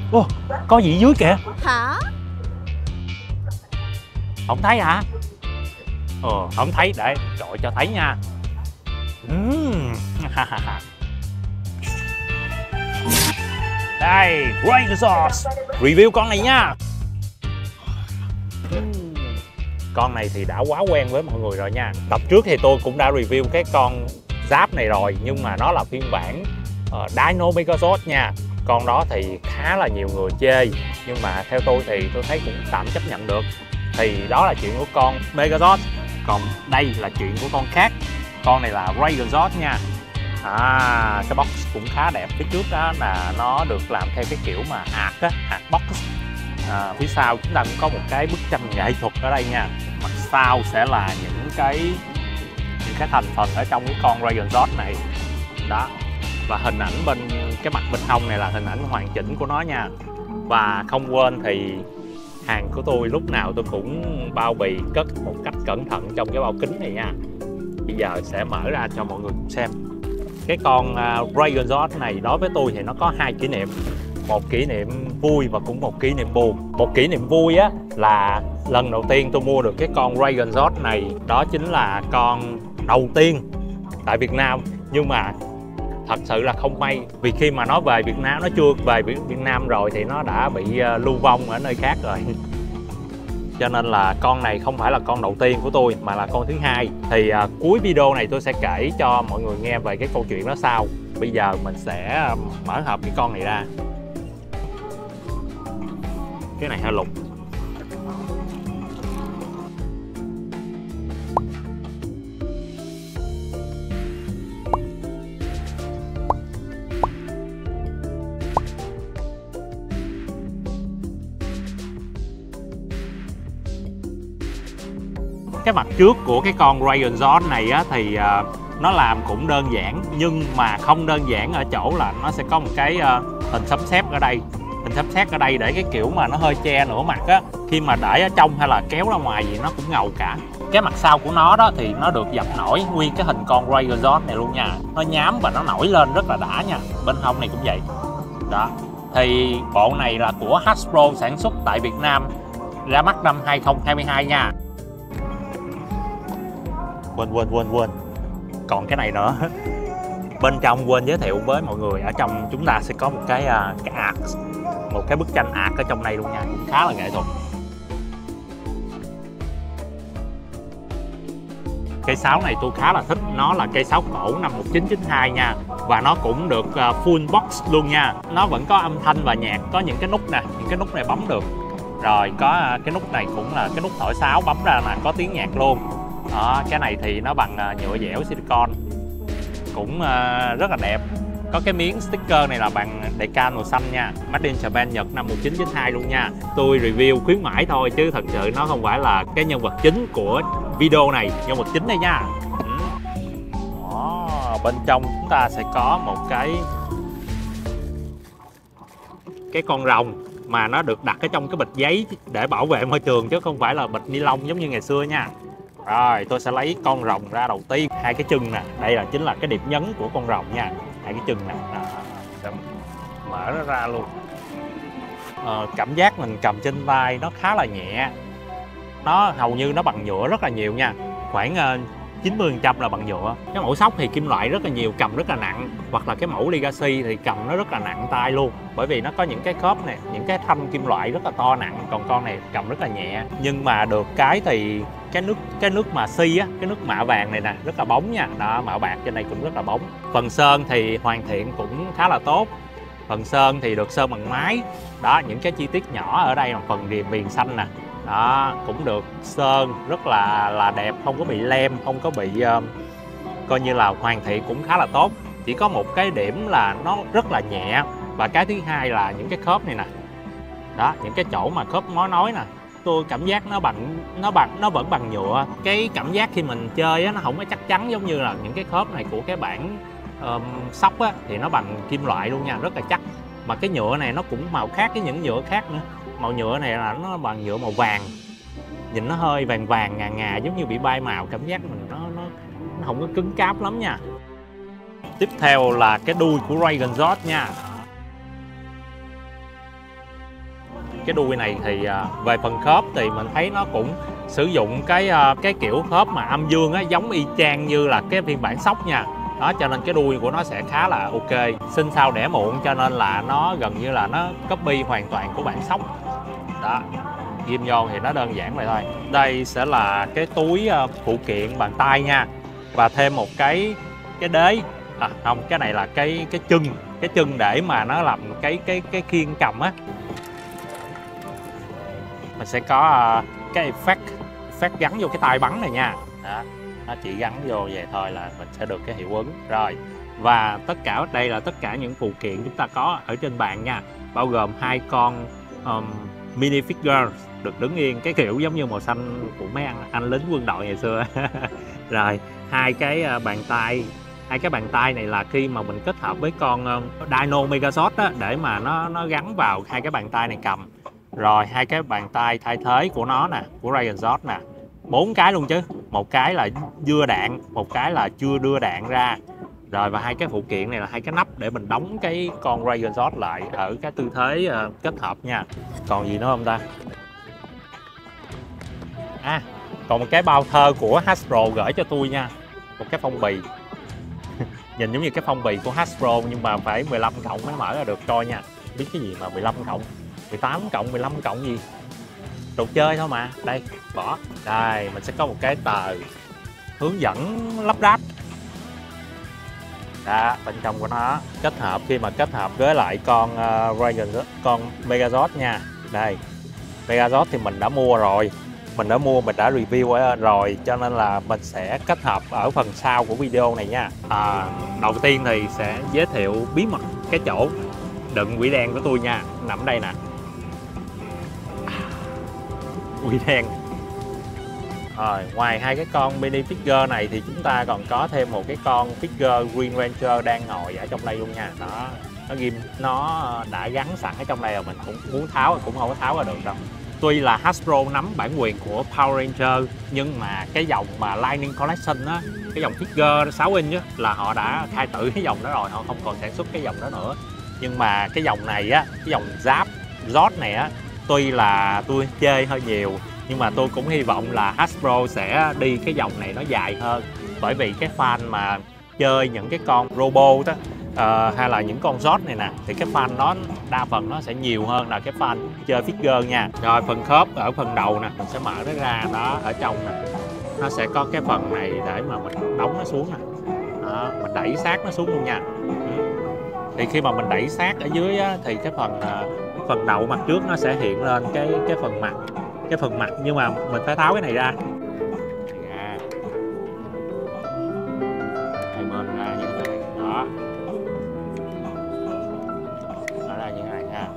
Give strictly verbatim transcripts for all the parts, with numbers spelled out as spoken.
Ô, có gì dưới kìa? Hả? Không thấy hả? Ờ, không thấy, để trội cho thấy nha. Uhm. Đây, Raider Sauce. Review con này nha. Uhm. Con này thì đã quá quen với mọi người rồi nha. Tập trước thì tôi cũng đã review cái con giáp này rồi, nhưng mà nó là phiên bản uh, Dino Megazord nha. Con đó thì khá là nhiều người chê, nhưng mà theo tôi thì tôi thấy cũng tạm chấp nhận được. Thì đó là chuyện của con Megazord. Còn đây là chuyện của con khác. Con này là Raider Sauce nha. À, cái box cũng khá đẹp. Phía trước đó là nó được làm theo cái kiểu mà art á, art box. À, phía sau chúng ta cũng có một cái bức tranh nghệ thuật ở đây nha. Mặt sau sẽ là những cái những cái thành phần ở trong cái con Raider Sauce này. Đó. Và hình ảnh bên cái mặt bên hông này là hình ảnh hoàn chỉnh của nó nha. Và không quên thì hàng của tôi lúc nào tôi cũng bao bì cất một cách cẩn thận trong cái bao kính này nha. Bây giờ sẽ mở ra cho mọi người cùng xem. Cái con uh, Raider Sauce này đối với tôi thì nó có hai kỷ niệm. Một kỷ niệm vui và cũng một kỷ niệm buồn. Một kỷ niệm vui á là lần đầu tiên tôi mua được cái con Raider Sauce này, đó chính là con đầu tiên tại Việt Nam. Nhưng mà thật sự là không may, vì khi mà nó về Việt Nam, nó chưa về Việt Nam rồi thì nó đã bị uh, lưu vong ở nơi khác rồi. Cho nên là con này không phải là con đầu tiên của tôi mà là con thứ hai. Thì uh, cuối video này tôi sẽ kể cho mọi người nghe về cái câu chuyện đó sau. Bây giờ mình sẽ mở hộp cái con này ra. Cái này hơi lục. Cái mặt trước của cái con Raider Sauce này á, thì uh, nó làm cũng đơn giản, nhưng mà không đơn giản ở chỗ là nó sẽ có một cái uh, hình sấm sét ở đây. Hình sấm sét ở đây để cái kiểu mà nó hơi che nửa mặt á, khi mà để ở trong hay là kéo ra ngoài gì nó cũng ngầu cả. Cái mặt sau của nó đó thì nó được dập nổi nguyên cái hình con Raider Sauce này luôn nha. Nó nhám và nó nổi lên rất là đã nha. Bên hông này cũng vậy. Đó. Thì bộ này là của Hasbro sản xuất tại Việt Nam, ra mắt năm hai không hai hai nha. Quên quên quên quên còn cái này nữa. Bên trong quên giới thiệu với mọi người, ở trong chúng ta sẽ có một cái uh, cái art, một cái bức tranh art ở trong đây luôn nha, cũng khá là nghệ thuật. Cây sáo này tôi khá là thích, nó là cây sáo cổ năm một nghìn chín trăm chín mươi hai nha, và nó cũng được uh, full box luôn nha. Nó vẫn có âm thanh và nhạc, có những cái nút nè, những cái nút này bấm được. Rồi có uh, cái nút này cũng là cái nút thổi sáo, bấm ra là có tiếng nhạc luôn. Đó, cái này thì nó bằng uh, nhựa dẻo silicon, cũng uh, rất là đẹp. Có cái miếng sticker này là bằng decal màu xanh nha, Made in Japan Nhật năm một nghìn chín trăm chín mươi hai luôn nha. Tôi review khuyến mãi thôi chứ thật sự nó không phải là cái nhân vật chính của video này, nhân vật chính đây nha. Ừ. Đó, bên trong chúng ta sẽ có một cái cái con rồng mà nó được đặt ở trong cái bịch giấy để bảo vệ môi trường chứ không phải là bịch ni lông giống như ngày xưa nha. Rồi tôi sẽ lấy con rồng ra đầu tiên. Hai cái chân nè, đây là chính là cái điểm nhấn của con rồng nha. Hai cái chân nè, đó. Sẽ mở nó ra luôn. Ờ, cảm giác mình cầm trên tay nó khá là nhẹ. Nó hầu như nó bằng nhựa rất là nhiều nha. Khoảng uh, chín mươi phần trăm là bằng nhựa. Cái mẫu sóc thì kim loại rất là nhiều, cầm rất là nặng. Hoặc là cái mẫu Legacy thì cầm nó rất là nặng tay luôn. Bởi vì nó có những cái khớp này, những cái thanh kim loại rất là to nặng. Còn con này cầm rất là nhẹ. Nhưng mà được cái thì cái nước cái nước mà xi á, cái nước mạ vàng này nè rất là bóng nha. Đó, mạ bạc trên đây cũng rất là bóng. Phần sơn thì hoàn thiện cũng khá là tốt. Phần sơn thì được sơn bằng máy. Đó, những cái chi tiết nhỏ ở đây là phần viền viền xanh nè. Đó, cũng được sơn rất là là đẹp, không có bị lem, không có bị uh, coi như là hoàn thiện cũng khá là tốt. Chỉ có một cái điểm là nó rất là nhẹ, và cái thứ hai là những cái khớp này nè. Đó, những cái chỗ mà khớp mối nối nè, tôi cảm giác nó bằng nó bằng nó vẫn bằng nhựa. Cái cảm giác khi mình chơi á, nó không có chắc chắn giống như là những cái khớp này của cái bản um, sóc á, thì nó bằng kim loại luôn nha, rất là chắc. Mà cái nhựa này nó cũng màu khác với những nhựa khác nữa. Màu nhựa này là nó bằng nhựa màu vàng, nhìn nó hơi vàng vàng ngà ngà giống như bị bay màu, cảm giác mình nó nó, nó không có cứng cáp lắm nha. Tiếp theo là cái đuôi của Raider Sauce nha. cái đuôi này thì uh, về phần khớp thì mình thấy nó cũng sử dụng cái uh, cái kiểu khớp mà âm dương á, giống y chang như là cái phiên bản sóc nha. Đó, cho nên cái đuôi của nó sẽ khá là ok. Sinh sau đẻ muộn cho nên là nó gần như là nó copy hoàn toàn của bản sóc. Đó, ghim vô thì nó đơn giản vậy thôi. Đây sẽ là cái túi uh, phụ kiện bàn tay nha, và thêm một cái cái đế, à không, cái này là cái cái chân, cái chân để mà nó làm cái cái cái khiên cầm á. Mình sẽ có uh, cái effect effect gắn vô cái tay bắn này nha. Đó, nó chỉ gắn vô vậy thôi là mình sẽ được cái hiệu ứng rồi. Và tất cả đây là tất cả những phụ kiện chúng ta có ở trên bàn nha, bao gồm hai con um, mini figure được đứng yên, cái kiểu giống như màu xanh của mấy anh, anh lính quân đội ngày xưa. Rồi hai cái uh, bàn tay, hai cái bàn tay này là khi mà mình kết hợp với con uh, Dino Megazord á, để mà nó nó gắn vào hai cái bàn tay này cầm. Rồi hai cái bàn tay thay thế của nó nè, của Dragon Zord nè, bốn cái luôn chứ, một cái là đưa đạn, một cái là chưa đưa đạn ra. Rồi và hai cái phụ kiện này là hai cái nắp để mình đóng cái con Dragon Zord lại ở cái tư thế uh, kết hợp nha. Còn gì nữa không ta? À, còn một cái bao thơ của Hasbro gửi cho tôi nha, một cái phong bì. Nhìn giống như cái phong bì của Hasbro nhưng mà phải mười lăm cộng mới mở ra được, coi nha. Biết cái gì mà mười lăm cộng, mười tám cộng, mười lăm cộng gì, đồ chơi thôi mà. Đây, bỏ. Đây, mình sẽ có một cái tờ hướng dẫn lắp ráp. Đó, bên trong của nó kết hợp, khi mà kết hợp với lại con uh, Dragon, con Megazord nha. Đây, Megazord thì mình đã mua rồi, mình đã mua, mình đã review rồi, cho nên là mình sẽ kết hợp ở phần sau của video này nha. À, đầu tiên thì sẽ giới thiệu bí mật cái chỗ đựng quỷ đen của tôi nha, nằm đây nè. Quỷ đen. Rồi, ngoài hai cái con mini figure này thì chúng ta còn có thêm một cái con figure Green Ranger đang ngồi ở trong đây luôn nha. Đó, nó ghim, nó đã gắn sẵn ở trong đây rồi, mình cũng muốn tháo cũng không có tháo ra được đâu. Tuy là Hasbro nắm bản quyền của Power Ranger, nhưng mà cái dòng mà Lightning Collection á, cái dòng figure sáu inch á, là họ đã khai tử cái dòng đó rồi, họ không còn sản xuất cái dòng đó nữa. Nhưng mà cái dòng này á, cái dòng giáp Zord này á, tuy là tôi chê hơi nhiều, nhưng mà tôi cũng hy vọng là Hasbro sẽ đi cái dòng này nó dài hơn. Bởi vì cái fan mà chơi những cái con robot đó, uh, hay là những con Zord này nè, thì cái fan nó đa phần nó sẽ nhiều hơn là cái fan chơi figure nha. Rồi phần khớp ở phần đầu nè, mình sẽ mở nó ra. Đó, ở trong nè, nó sẽ có cái phần này để mà mình đóng nó xuống nè. Đó, mình đẩy sát nó xuống luôn nha. Thì khi mà mình đẩy sát ở dưới á, thì cái phần uh, phần đầu mặt trước nó sẽ hiện lên cái cái phần mặt, cái phần mặt, nhưng mà mình phải tháo cái này ra. Ra hai bên ra như thế này. Đó, nó ra như thế này ha,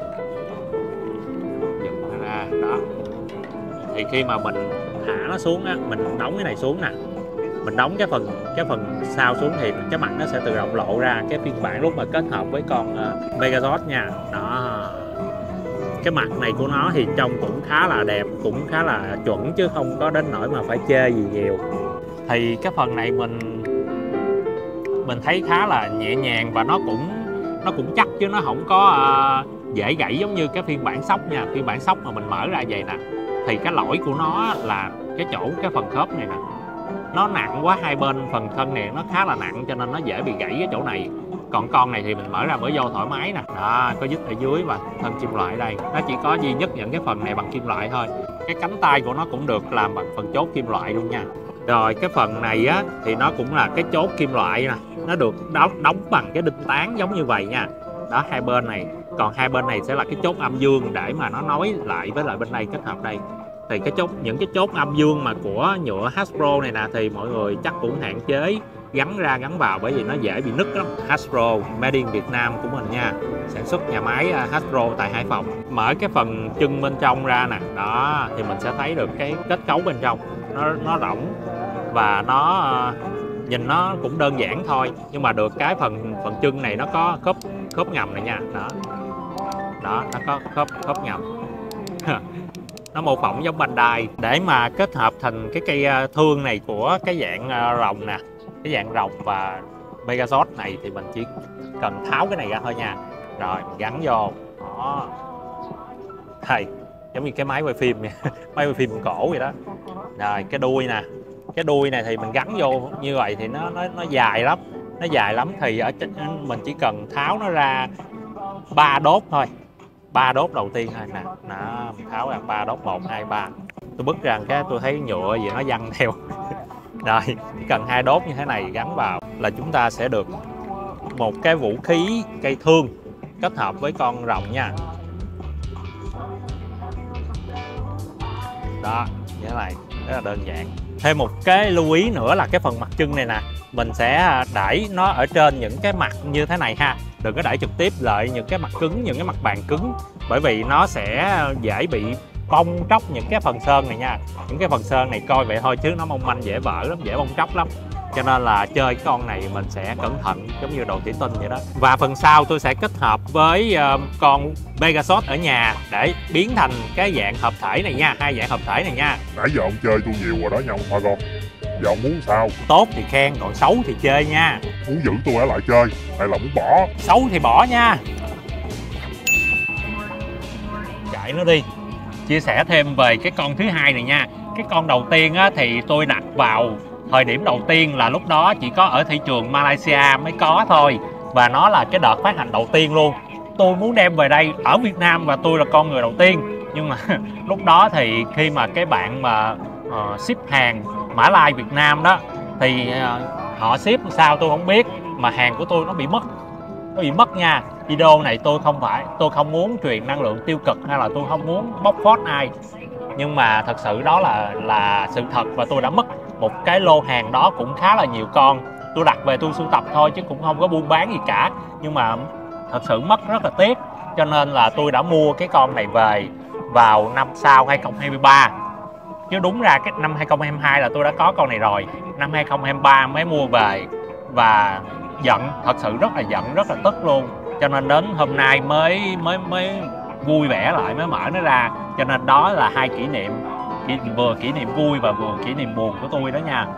dựng nó ra. Đó, thì khi mà mình thả nó xuống á, mình đóng cái này xuống nè, mình đóng cái phần cái phần sau xuống thì cái mặt nó sẽ tự động lộ ra cái phiên bản lúc mà kết hợp với con uh, Megazord nha. Đó, cái mặt này của nó thì trông cũng khá là đẹp, cũng khá là chuẩn chứ không có đến nỗi mà phải chê gì nhiều. Thì cái phần này mình mình thấy khá là nhẹ nhàng và nó cũng nó cũng chắc chứ nó không có uh, dễ gãy giống như cái phiên bản sóc nha. Phiên bản sóc mà mình mở ra vậy nè, thì cái lỗi của nó là cái chỗ cái phần khớp này nè, nó nặng quá, hai bên phần thân này nó khá là nặng cho nên nó dễ bị gãy cái chỗ này. Còn con này thì mình mở ra mở vô thoải mái nè. Đó, có dít ở dưới và thân kim loại ở đây. Nó chỉ có duy nhất những cái phần này bằng kim loại thôi. Cái cánh tay của nó cũng được làm bằng phần chốt kim loại luôn nha. Rồi cái phần này á thì nó cũng là cái chốt kim loại nè, nó được đóng, đóng bằng cái đinh tán giống như vậy nha. Đó, hai bên này. Còn hai bên này sẽ là cái chốt âm dương để mà nó nối lại với lại bên đây, kết hợp đây. Thì cái chốt, những cái chốt âm dương mà của nhựa Hasbro này nè thì mọi người chắc cũng hạn chế gắn ra gắn vào, bởi vì nó dễ bị nứt lắm. Hasbro made in Việt Nam của mình nha, sản xuất nhà máy Hasbro tại Hải Phòng. Mở cái phần chân bên trong ra nè, đó thì mình sẽ thấy được cái kết cấu bên trong nó nó rỗng và nó uh, nhìn nó cũng đơn giản thôi, nhưng mà được cái phần phần chân này nó có khớp khớp ngầm này nha. Đó, đó, nó có khớp khớp ngầm. Nó mô phỏng giống Bandai để mà kết hợp thành cái cây thương này của cái dạng rồng nè, cái dạng rồng và Megazord này thì mình chỉ cần tháo cái này ra thôi nha. Rồi mình gắn vô. Đó, Đây, giống như cái máy quay phim nha. Máy quay phim cổ vậy đó. Rồi cái đuôi nè, cái đuôi này thì mình gắn vô như vậy thì nó nó nó dài lắm, nó dài lắm thì ở trên mình chỉ cần tháo nó ra ba đốt thôi, ba đốt đầu tiên thôi nè, nó tháo ra ba đốt, một hai ba. Tôi bứt ra cái tôi thấy nhựa gì nó văng theo. Rồi chỉ cần hai đốt như thế này gắn vào là chúng ta sẽ được một cái vũ khí cây thương kết hợp với con rồng nha. Đó, như thế này rất là đơn giản. Thêm một cái lưu ý nữa là cái phần mặt chân này nè, mình sẽ đẩy nó ở trên những cái mặt như thế này ha, đừng có đẩy trực tiếp lại những cái mặt cứng, những cái mặt bàn cứng, bởi vì nó sẽ dễ bị bong tróc những cái phần sơn này nha. Những cái phần sơn này coi vậy thôi chứ nó mong manh dễ vỡ lắm, dễ bong tróc lắm, cho nên là chơi cái con này mình sẽ cẩn thận giống như đồ thủy tinh vậy đó. Và phần sau tôi sẽ kết hợp với uh, con Pegasus ở nhà để biến thành cái dạng hợp thể này nha, hai dạng hợp thể này nha. Nãy giờ ông chơi tôi nhiều rồi đó nha ông Hoa con. Giờ ông muốn sao? Tốt thì khen, còn xấu thì chơi nha. Muốn giữ tôi ở lại chơi hay là muốn bỏ? Xấu thì bỏ nha. Chạy nó đi. Chia sẻ thêm về cái con thứ hai này nha. Cái con đầu tiên á, thì tôi đặt vào thời điểm đầu tiên là lúc đó chỉ có ở thị trường Malaysia mới có thôi, và nó là cái đợt phát hành đầu tiên luôn. Tôi muốn đem về đây ở Việt Nam và tôi là con người đầu tiên, nhưng mà lúc đó thì khi mà cái bạn mà uh, ship hàng Mã Lai Việt Nam đó thì uh, họ ship sao tôi không biết, mà hàng của tôi nó bị mất, nó bị mất nha. Video này tôi không phải tôi không muốn truyền năng lượng tiêu cực hay là tôi không muốn bóc phốt ai, nhưng mà thật sự đó là là sự thật, và tôi đã mất một cái lô hàng đó cũng khá là nhiều con. Tôi đặt về tôi sưu tập thôi chứ cũng không có buôn bán gì cả, nhưng mà thật sự mất rất là tiếc, cho nên là tôi đã mua cái con này về vào năm sau hai không hai ba. Chứ đúng ra cái năm hai không hai hai là tôi đã có con này rồi, năm hai không hai ba mới mua về, và giận, thật sự rất là giận, rất là tức luôn, cho nên đến hôm nay mới mới mới vui vẻ lại, mới mở nó ra. Cho nên đó là hai kỷ niệm, vừa kỷ niệm vui và vừa kỷ niệm buồn của tôi đó nha.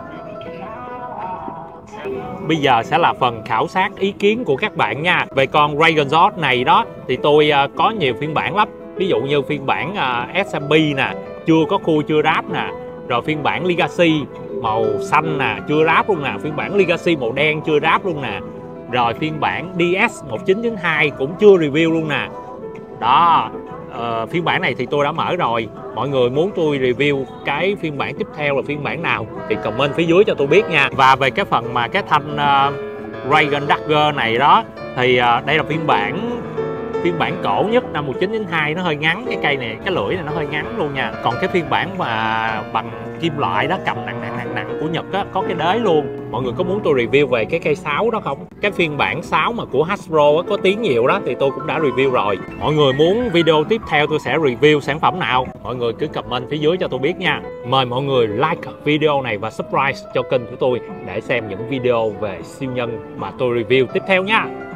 Bây giờ sẽ là phần khảo sát ý kiến của các bạn nha. Về con Dragon Zord này đó thì tôi uh, có nhiều phiên bản lắm. Ví dụ như phiên bản uh, ét em pê nè, chưa có khui chưa ráp nè, rồi phiên bản Legacy màu xanh nè, chưa ráp luôn nè, phiên bản Legacy màu đen chưa ráp luôn nè, rồi phiên bản đê ét một chín chín hai cũng chưa review luôn nè. Đó, uh, phiên bản này thì tôi đã mở rồi. Mọi người muốn tôi review cái phiên bản tiếp theo là phiên bản nào thì comment phía dưới cho tôi biết nha. Và về cái phần mà cái thanh uh, Dragon Dagger này đó thì uh, đây là phiên bản phiên bản cổ nhất năm một chín chín hai, nó hơi ngắn, cái cây này, cái lưỡi này nó hơi ngắn luôn nha. Còn cái phiên bản mà bằng kim loại đó, cầm nặng nặng nặng nặng của Nhật á, có cái đế luôn. Mọi người có muốn tôi review về cái cây sáo đó không? Cái phiên bản sáo mà của Hasbro á, có tiếng nhiều đó thì tôi cũng đã review rồi. Mọi người muốn video tiếp theo tôi sẽ review sản phẩm nào? Mọi người cứ comment phía dưới cho tôi biết nha. Mời mọi người like video này và subscribe cho kênh của tôi để xem những video về siêu nhân mà tôi review tiếp theo nha.